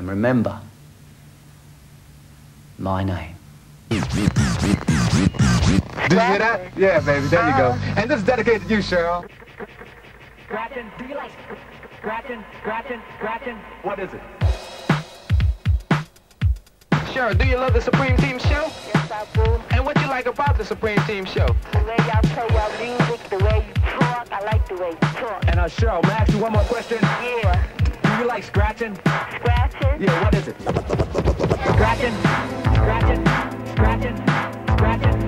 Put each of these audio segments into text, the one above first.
And remember, my name. Did you hear that? Yeah, baby, there you go. And this is dedicated to you, Cheryl. Scratchin, do you like scratchin, scratchin, scratchin? What is it? Cheryl, do you love the Supreme Team show? Yes, I do. And what you like about the Supreme Team show? The way y'all play your music, the way you talk, I like the way you talk. And Cheryl, may I ask you one more question? Yeah. Do you like scratching? Scratchin? Yeah, what is it? Scratchin, scratchin, scratchin, scratchin.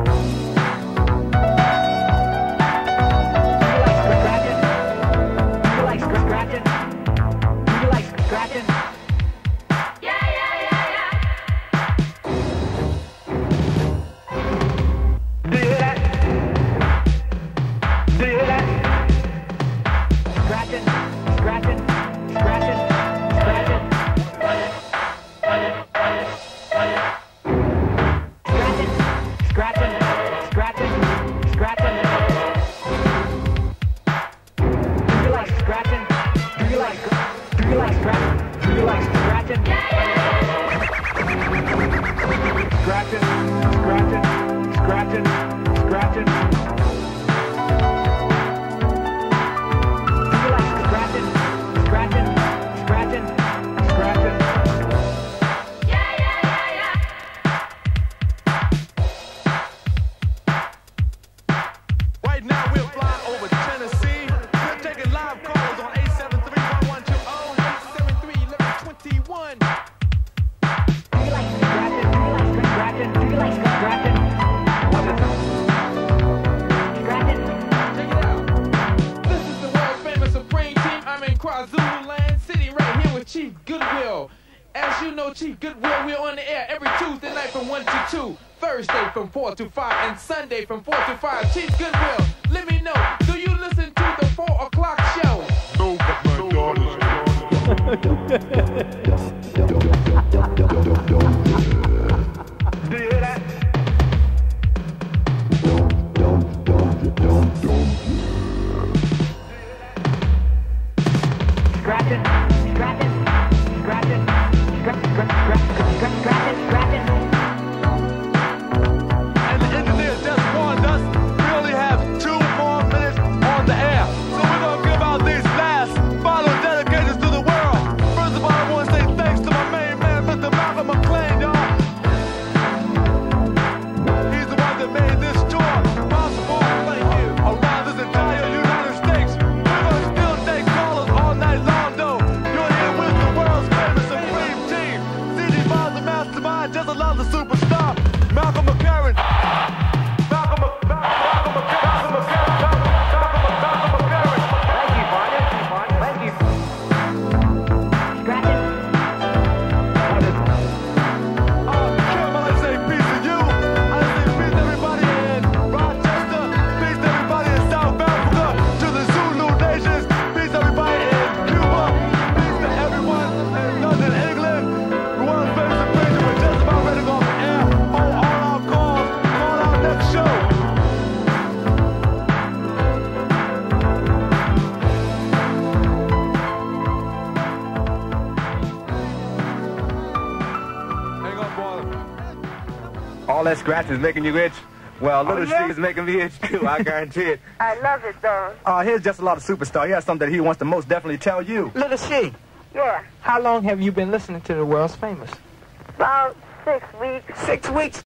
As you know, Chief Goodwill, we're on the air every Tuesday night from 1 to 2, Thursday from 4 to 5, and Sunday from 4 to 5. Chief Goodwill, let me know, do you listen to the 4 o'clock show? No, but my daughters. Do you hear that? Scratchin, scratchin, scratchin, scratchin. And the engineer just warned us we only have 2 more minutes on the air. So we're going to give out these last final dedications to the world. First of all, I want to say thanks to my main man, Mr. McLaren, y'all. He's the one that made this tour possible. Thank you. Around this entire United States. We're going to still take callers all night long, though. You're here with the world's famous Supreme Team. CD Bob's the mastermind, just another superstar. Malcolm McLaren. Malcolm McLaren. Thank you, partner. Thank you. Scratchin. What is it? Kim, I say peace to you. I say peace to everybody in Rochester. Peace to everybody in South Africa. To the Zulu nations. Peace to everybody in Cuba. Peace to everyone in London, England. The world's famous Supreme. We're just about ready to go off the air. On all our calls. Call our next show. Hang on, boy. All that scratch is making you itch? Well, Little She is making me itch too, I guarantee it. I love it, though. Here's just a lot of superstar. He has something that he wants to most definitely tell you. Little She, Yeah, how long have you been listening to the world's famous? about 6 weeks. 6 weeks.